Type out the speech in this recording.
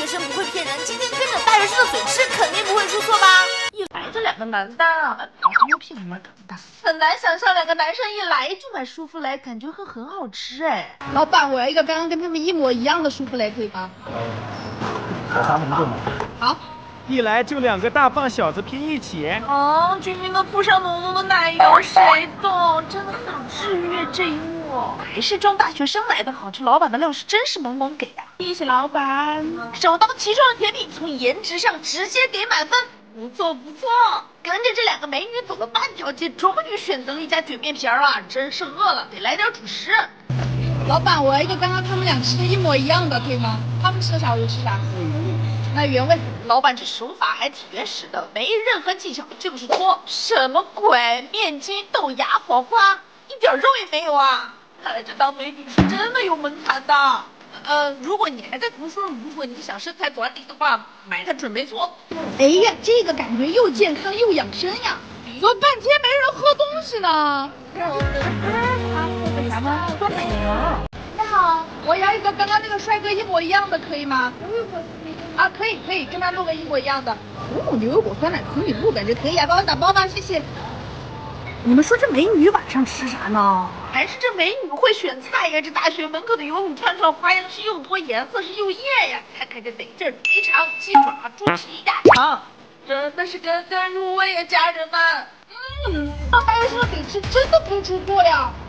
学生不会骗人，今天跟着大学生的嘴吃，肯定不会出错吧？一来这两个男的，好像又屁股蛮大，很难想象两个男生一来就买舒芙蕾，感觉会很好吃哎。 老板，我要一个刚刚跟他们一模一样的舒芙蕾，可以吗？ 3分钟。 好。 一来就2个大胖小子拼一起。 哦，均匀的铺上浓浓的奶油，谁懂？真的很治愈这一幕。还是装大学生来的好，这老板的料是真是猛猛给啊！谢谢老板，首当其冲的甜品，从颜值上直接给满分。不错不错，跟着这两个美女走了半条街，终于选择了一家卷面皮儿了，真是饿了，得来点主食。 老板，我要一个刚刚他们俩吃的一模一样的，可以吗？他们吃的啥我就吃啥。那原味。 老板这手法还挺原始的，没任何技巧，就是搓。什么鬼？面筋、豆芽、黄瓜，一点肉也没有啊！看来这当美女是真的有门槛的。如果你还在读书，如果你想身材管理的话，买它准备做。 哎呀，这个感觉又健康又养生呀！说半天没人喝东西呢。他喝的啥吗？喝奶油。你好，我要一个刚刚那个帅哥一模一样的，可以吗？啊，可以，跟他弄个一模一样的。牛油果酸奶紫米露感觉可以啊，帮我打包吧，谢谢。 你们说这美女晚上吃啥呢？还是这美女会选菜呀？这大学门口的油卤串串花样是又多，颜色是又艳呀！看看这得劲儿，肥肠、鸡爪、猪蹄、鸭肠，真的是根根入味呀，家人们。 大学生得吃真的不出错呀。